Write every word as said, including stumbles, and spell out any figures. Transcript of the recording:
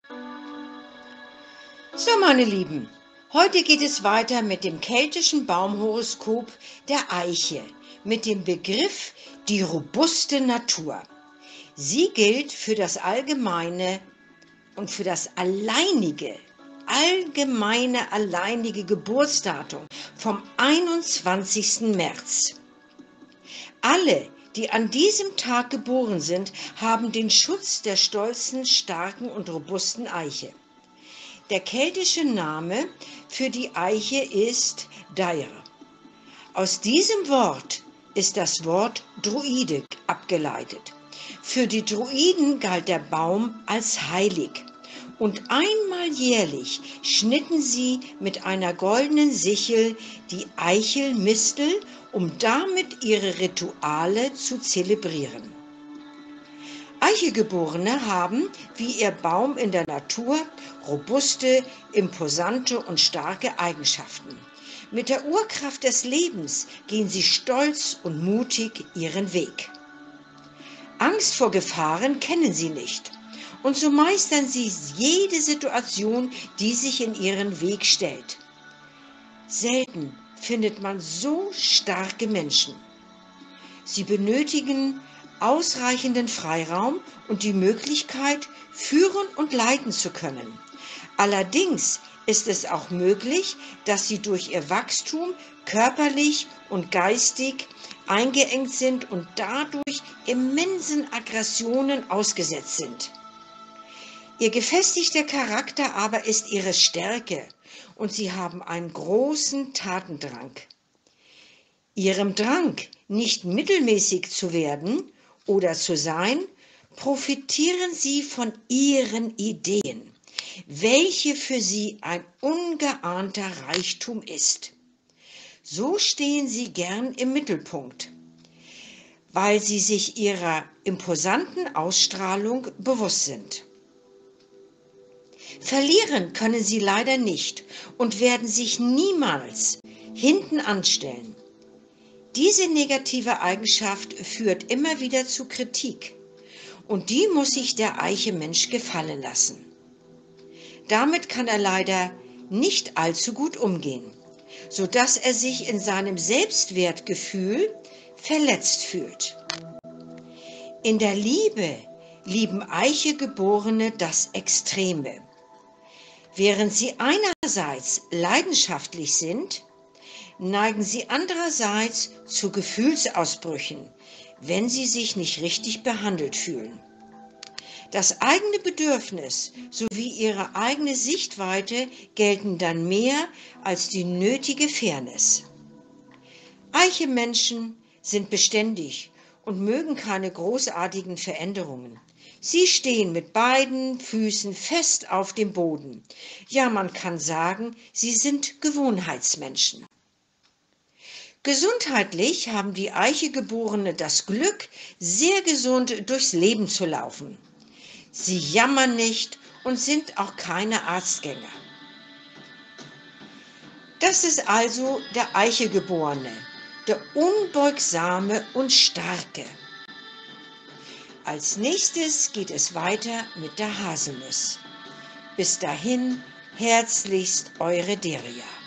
So, meine Lieben, heute geht es weiter mit dem keltischen Baumhoroskop der Eiche, mit dem Begriff die robuste Natur. Sie gilt für das allgemeine und für das alleinige, allgemeine, alleinige Geburtsdatum vom einundzwanzigsten März. Alle, die an diesem Tag geboren sind, haben den Schutz der stolzen, starken und robusten Eiche. Der keltische Name für die Eiche ist Dair. Aus diesem Wort ist das Wort Druide abgeleitet. Für die Druiden galt der Baum als heilig und einmal jährlich schnitten sie mit einer goldenen Sichel die Eichelmistel, um damit ihre Rituale zu zelebrieren. Eichelgeborene haben, wie ihr Baum in der Natur, robuste, imposante und starke Eigenschaften. Mit der Urkraft des Lebens gehen sie stolz und mutig ihren Weg. Angst vor Gefahren kennen sie nicht und so meistern sie jede Situation, die sich in ihren Weg stellt. Selten findet man so starke Menschen. Sie benötigen ausreichenden Freiraum und die Möglichkeit, führen und leiten zu können. Allerdings ist es auch möglich, dass sie durch ihr Wachstum körperlich und geistig eingeengt sind und dadurch immensen Aggressionen ausgesetzt sind. Ihr gefestigter Charakter aber ist ihre Stärke und sie haben einen großen Tatendrang. Ihrem Drang, nicht mittelmäßig zu werden oder zu sein, profitieren sie von ihren Ideen, welche für sie ein ungeahnter Reichtum ist. So stehen sie gern im Mittelpunkt, weil sie sich ihrer imposanten Ausstrahlung bewusst sind. Verlieren können sie leider nicht und werden sich niemals hinten anstellen. Diese negative Eigenschaft führt immer wieder zu Kritik und die muss sich der Eiche-Mensch gefallen lassen. Damit kann er leider nicht allzu gut umgehen, sodass er sich in seinem Selbstwertgefühl verletzt fühlt. In der Liebe lieben Eiche-Geborene das Extreme. Während sie einerseits leidenschaftlich sind, neigen sie andererseits zu Gefühlsausbrüchen, wenn sie sich nicht richtig behandelt fühlen. Das eigene Bedürfnis sowie ihre eigene Sichtweite gelten dann mehr als die nötige Fairness. Eiche-Menschen sind beständig und mögen keine großartigen Veränderungen. Sie stehen mit beiden Füßen fest auf dem Boden. Ja, man kann sagen, sie sind Gewohnheitsmenschen. Gesundheitlich haben die Eiche-Geborene das Glück, sehr gesund durchs Leben zu laufen. Sie jammern nicht und sind auch keine Arztgänger. Das ist also der Eiche-Geborene, der Unbeugsame und Starke. Als nächstes geht es weiter mit der Haselnuss. Bis dahin, herzlichst eure Deria.